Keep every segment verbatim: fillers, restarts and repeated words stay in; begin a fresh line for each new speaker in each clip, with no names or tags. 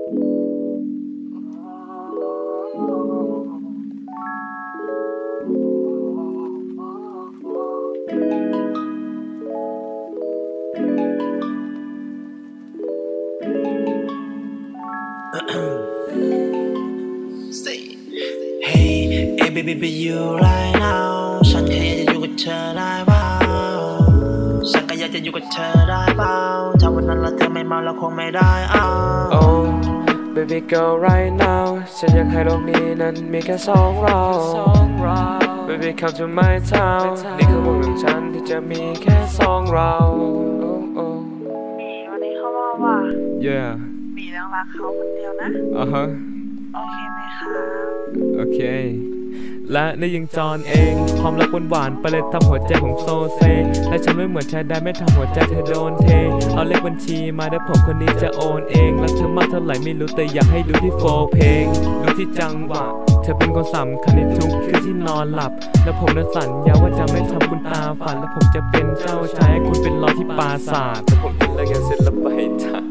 Hey, hey baby be you right now ฉันแค่อยากจะอยู่กับเธอได้เปล่าฉันก็อยากจะอยู่กับเธอได้เปล่าถ้าวันนั้นเราเธอไม่มาเราคงไม่ได้อ้าว
Oh baby girl right now ฉันอยากให้โลกนี้นั้นมีแค่สองเรา Baby come to my town นี่คือวงของฉันที่จะมีแค่สองเรา
บีวันนี้เขาว่าว่า
Yeah
บียังรักเขาคนเดียวนะ
อ่าฮะ
โอเคไหมคะ
โอเคและนี่ยังจอนเองความรักหวานๆไปเลยทำหัวใจผมโซเซและฉันไม่เหมือนชายได้ไม่ทำหัวใจเธอโดนเทเอาเลขบัญชีมาได้ผมคนนี้จะโอนเองรักเธอมากเท่าไหร่ไม่รู้แต่อยากให้รู้ที่โฟล์เพลงรู้ที่จังหวะเธอเป็นคนสำคัญในทุกคืนที่นอนหลับและผมนั้นสัญญาว่าจะไม่ทำคุณตาฝันและผมจะเป็นเจ้าชายให้คุณเป็นรอที่ปราสาทและผมจะเลิกกันเสร็จแล้วไปจ้ะ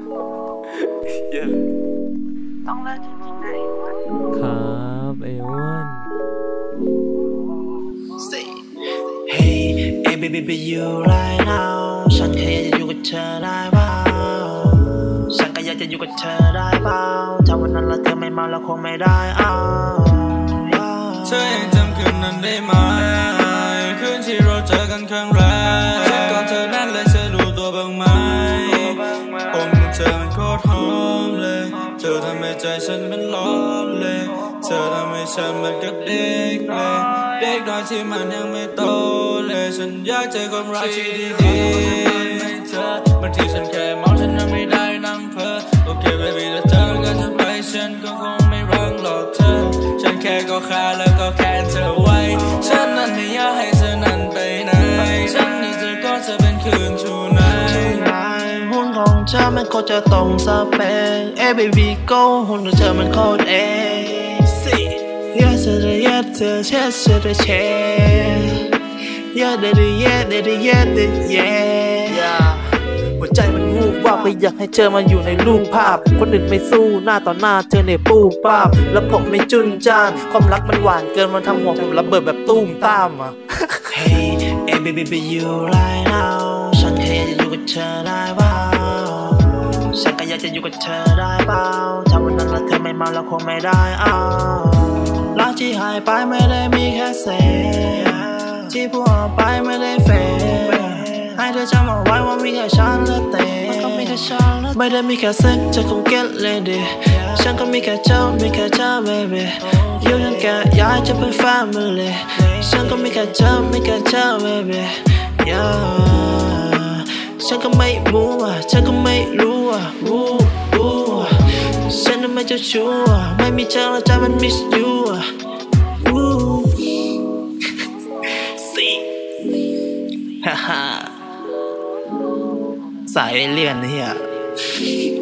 ต้องเลิกจริงๆนะไอ้อ้วน
ครับไอ้อ้วน
Hey hey baby be you right now ฉันแค่อยากจะอยู่กับเธอได้เปล่าฉันก็อยากจะอยู่กับเธอได้เปล่าถ้าวันนั้นเราเธอไม่มาเราคงไม่ได้อ้าว
เธอยังจำคืนนั้นได้ไหมคืนที่เราเจอกันครั้งแรกฉันกอดเธอนั่นเลยเธอรู้ตัวบ้างไหมผมของเธอมันโคตรหอมเลยเธอทำให้ใจฉันมันร้อนเลยเธอทำให้ฉันเหมือนกับเด็กเลยเด็กน้อยที่มันยังไม่โตเลยฉันอยากเจอความรักที่ดีๆให้เธอบางทีฉันแค่มองฉันยังไม่ได้นั่งเพ้อโอเค baby ถ้าเธอก็จะไปฉันก็คงไม่รักหรอกเธอฉันแค่ก็ค่าแล้วก็แค่เธอไว้ฉันนั้นไม่อยากให้เธอนั้นไปไหนฉันนี่เธอก็จะเป็นคืนชูไหน
หุ่นของเธอมันโคตรจะตรงสเปคเอ้ baby go หุ่นของเธอมันโคตรเอ๋Yeah, so the yeah, the yeah, so the yeah, yeah, the yeah, the yeah, the yeah. หัวใจมันวูบวาบไปอยากให้เธอมาอยู่ในรูปภาพคนอื่นไม่สู้หน้าต่อหน้าเธอเนี่ยปูป้าบแล้วผมไม่จุนจ้านความรักมันหวานเกินมันทำหัวผมระเบิดแบบตุ้มตามอ่ะ Hey, hey baby be you right now ฉันแค่อยากจะอยู่กับเธอได้เปล่าฉันก็อยากจะอยู่กับเธอได้เปล่าถ้าวันนั้นเราเธอไม่มาเราคงไม่ได้อ้าวรักที่หายไปไม่ได้มีแค่เศษที่พูดออกไปไม่ได้เฟกให้เธอจำเอาไว้ว่ามีแค่ฉันและเต้ไม่ได้มีแค่เซ็กจะคงเก็ตเลยดิฉันก็มีแค่เจ้ามีแค่เจ้า baby อยู่กันแค่อยากจะเป็น family ฉันก็มีแค่เจ้ามีแค่เจ้า baby yeah ฉันก็ไม่รู้อ่ะฉันก็ไม่รู้อ่ะรู้รู้ฉันน่ะไม่เจ้าชู้อ่ะไม่มีเธอแล้วใจมัน miss you อ่ะวู้สิฮ่าฮ่าสายเอเลี่ยนเนี่ย